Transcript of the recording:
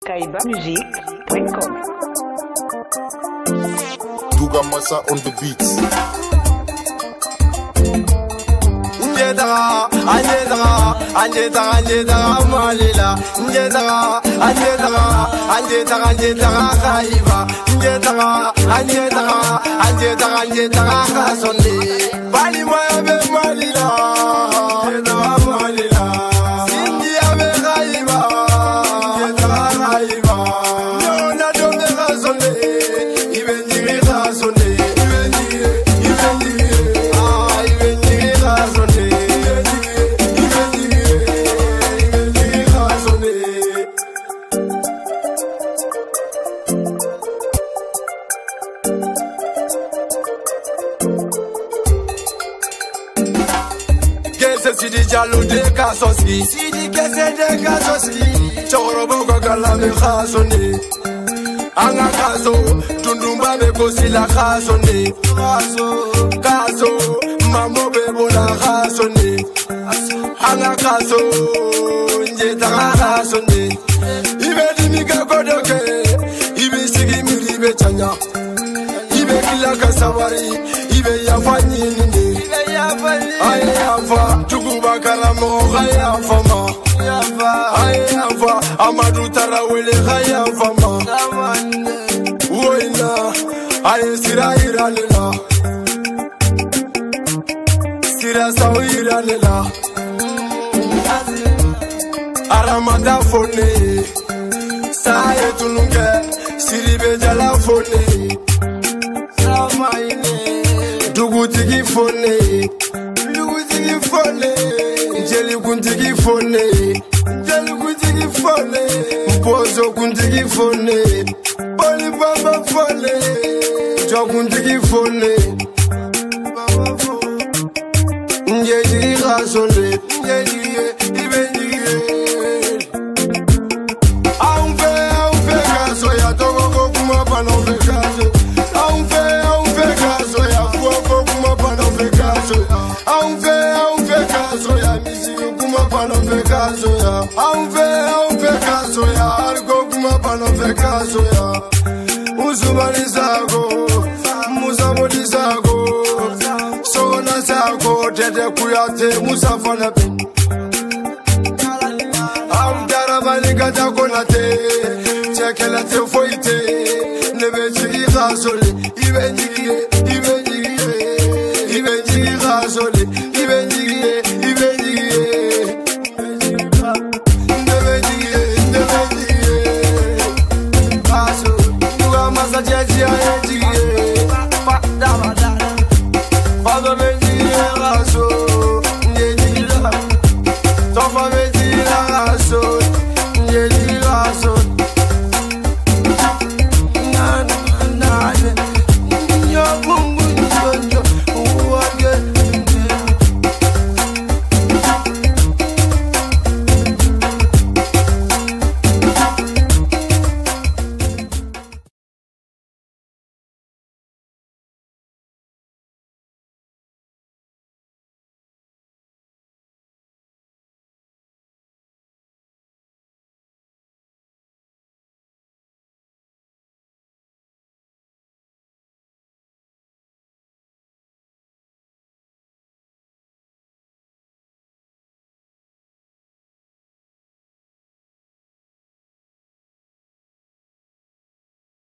kaibamusique.com. Duga Massa on the beats. Anjeta malila. Anjeta kaiba. Anjeta kasonde. Bali moya be malila. Malila. India be kaiba. Kaiba. Yona do be kasonde. Ibenjiri kasonde. Sidi Jallo de Kasoski, Sidi Kese de Kasoski, Chorobo Gagalame Khasone, Anga Kaso, Tundumba Bekosi la Khasone, Kaso, Mamo Bebola Khasone, Anga Kaso, Njeta Khasone, Ibe Dimika Kodoke, Ibe Sigi Miribe Chanya, Ibe Kila Kasawari, Ibe Yafani Nini. Ayafa, Tukuba Karamo, Ayafa, Ayafa, Amadou Tarawele, Ayafa, Uina, Ayesira Iranela, Sira Sawiranela, Aramada Fone, Saye Tununke, Siribe Jala Fone, Dugutigi Fone. Njeli kuntigi fone, Mpozo kuntigi fone, Boli baba fone, Jo kuntigi fone, Njeli rasone, Ibenjige. Aunfe kaso ya togo kuma panofe kaso. Aunfe kaso ya fuoko kuma panofe kaso. Aunfe kaso ya misiyo kuma panofe kaso ya. Aunfe kaso ya argo kuma panofe kaso ya. Usumani sako, musabodi sako, sona sako, tete kuyate musafana pe. Amtarabani kata konate, chekelate foite, nebe chigi kaso.